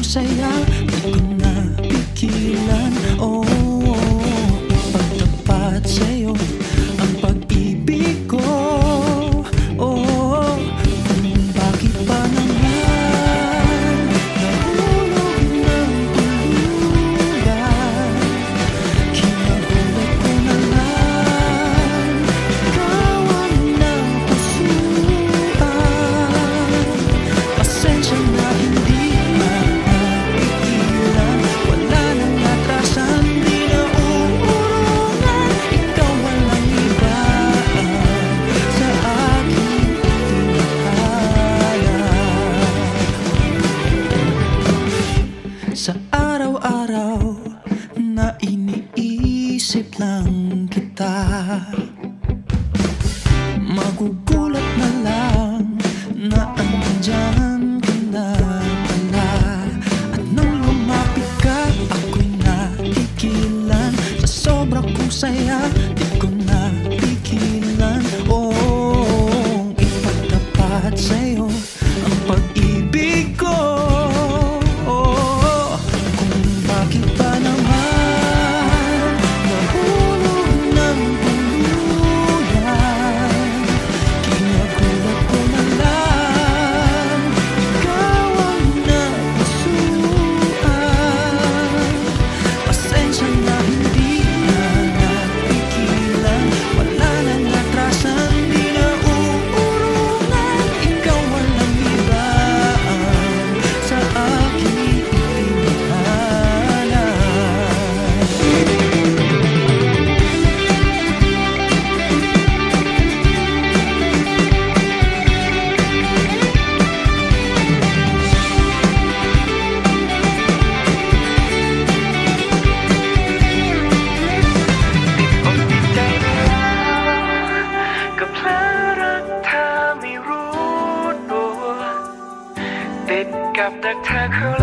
saya, di ko na pigilan. Oh, ipagtapat sa'yo ang pag-ibig ko. Oh, kung bakit pa naman nahulog ng tuluyan, kinagulat ko na lang ikaw ang napusuan. Pasensya na hindi na napigilan, wala nang atrasan, di na uurungan. Ikaw walang ibaan sa aking tinahala. Sa araw-araw na iniisip lang kita, magugulat na lang na andyan ka na pala. At nung lumapit ka, ako'y nakikilan. Sa sobra kong saya, di ko na pigilan. Oh, ipagtapat sa'yo ang pag-ibig ko. Oh, kung bakit pa naman nahulog ng tuluyan, kinagulat ko na lang ikaw ang napusuan. Pasensya na hindi na napigilan, wala nang atrasan, di na uurungan. Ikaw walang ibaan sa aking tinahala. กับเพลอรักเธอไม่รู้ตัว ติดกับดักเธอเขา